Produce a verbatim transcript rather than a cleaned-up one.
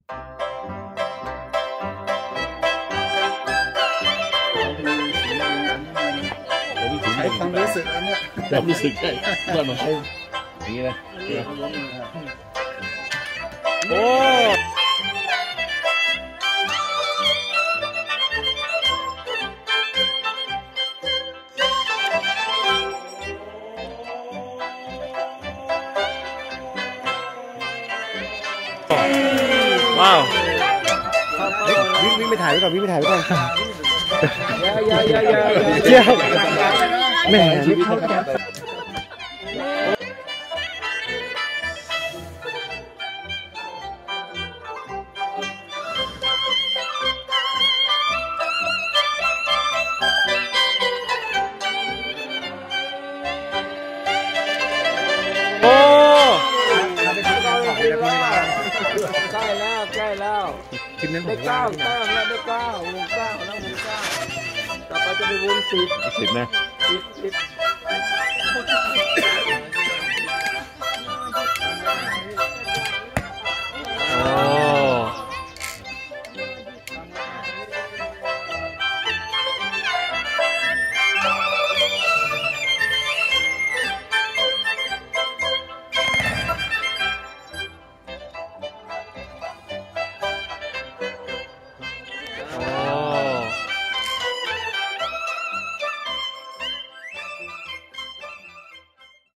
ใช้ความรู้สึกอันนี้ความรู้สึกใช่ว่ามันใช่อย่างนี้นะโอ้ว้าววิ่งวิ่งไปถ่ายไว้ก่อนวิ่งไปถ่ายไว้ก่อนอย่าอย่าอย่าอย่าเจ้าแม่ชีวิตนะครับโอ้ใกล้แล้วใกล้แล้วได้เก้าแต้มแล้วได้เก้าวงเก้าแล้ววงเก้าต่อไปจะไปวงสิบสิบนะสิบสิบ